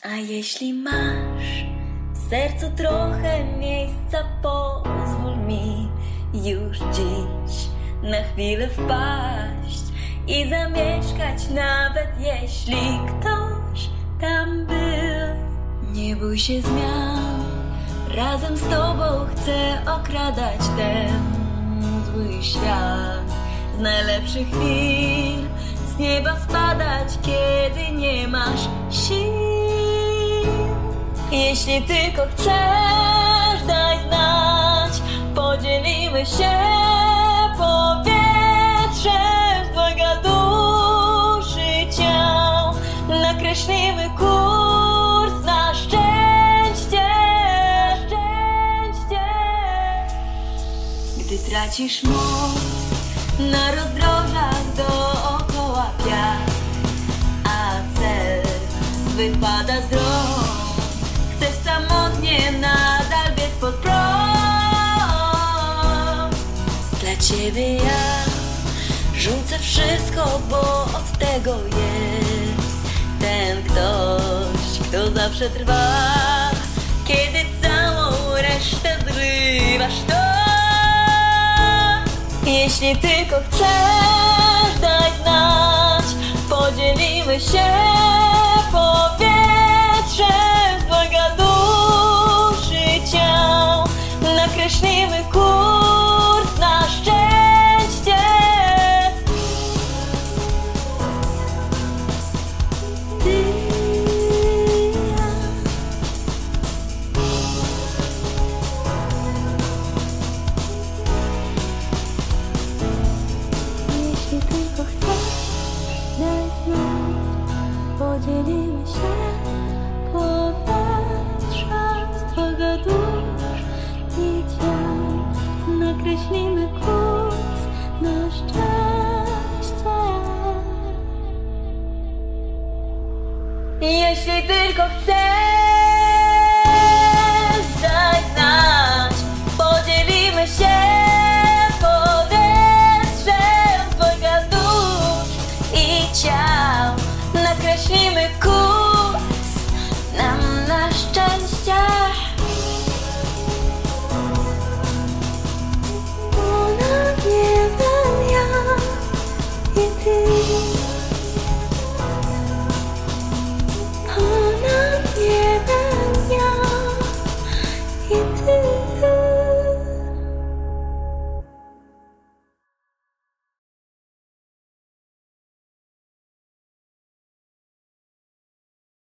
A jeśli masz w sercu trochę miejsca, pozwól mi już dziś na chwilę wpaść i zamieszkać, nawet jeśli ktoś tam był. Nie bój się zmian, razem z tobą chcę okradać ten zły świat. Z najlepszych chwil z nieba spadać, kiedy nie masz sił. Jeśli tylko chcesz, daj znać, podzielimy się powietrzem z dwojga duszy ciał. Nakreślimy kurs na szczęście. Gdy tracisz moc na rozdrożach dookoła piach, a cel wypada z rąk, chcesz samotnie nadal biec pod prąd. Dla ciebie ja rzucę wszystko, bo od tego jest ten ktoś, kto zawsze trwa, kiedy całą resztę zrywasz to. Jeśli tylko chcesz, daj znać, podzielimy się powietrzem z dwojga duszy ciał. Nakreślimy kurs na szczęście. Ty i ja. Jeśli tylko chcesz, daj znać, podzielimy się powietrzem z dwojga dusz i ciał. Nakreślimy kurs na szczęście. Jeśli tylko chcesz, daj znać, podzielimy się powietrzem z dwojga dusz i ciał. Nakreślimy kurs nam na szczęście. Ponad niebem ja i ty. Ponad niebem ja i ty.